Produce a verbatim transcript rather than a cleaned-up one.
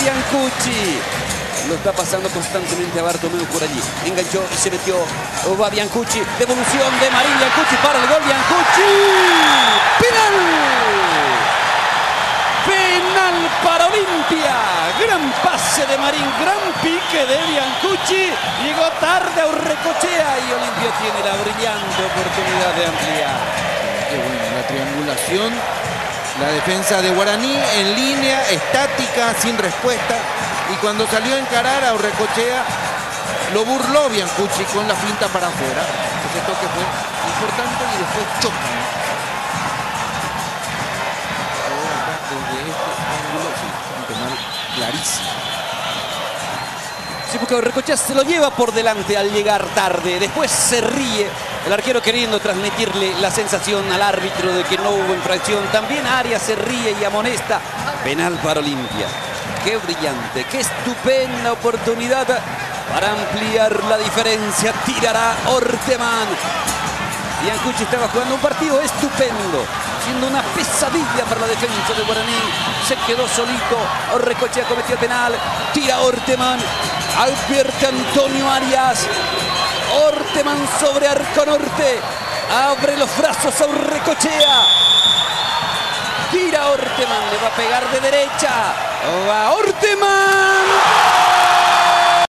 Biancucci. Lo está pasando constantemente a Bartomeu por allí. Enganchó y se metió. Va Biancucci. Devolución de Marín Biancucci para el gol. Biancucci. ¡Penal! Penal para Olimpia. Gran pase de Marín. Gran pique de Biancucci. Llegó tarde a Urrecochea y Olimpia tiene la brillante oportunidad de ampliar. Qué bueno, la triangulación. La defensa de Guaraní en línea, estática, sin respuesta. Y cuando salió a encarar a Urrecochea, lo burló Biancucci con la finta para afuera. Ese toque fue importante y después chocan. Ahora desde este ángulo, sí, un penal clarísimo. Sí, porque Urrecochea se lo lleva por delante al llegar tarde. Después se ríe. El arquero queriendo transmitirle la sensación al árbitro de que no hubo infracción. También Arias se ríe y amonesta. Penal para Olimpia. Qué brillante, qué estupenda oportunidad para ampliar la diferencia. Tirará Orteman. Biancucci estaba jugando un partido estupendo, siendo una pesadilla para la defensa de Guaraní. Se quedó solito. Urrecochea cometió el penal. Tira Orteman. Advierte Antonio Arias. Orteman sobre arco norte. Abre los brazos a Urrecochea. Tira Orteman. Le va a pegar de derecha. Va Orteman.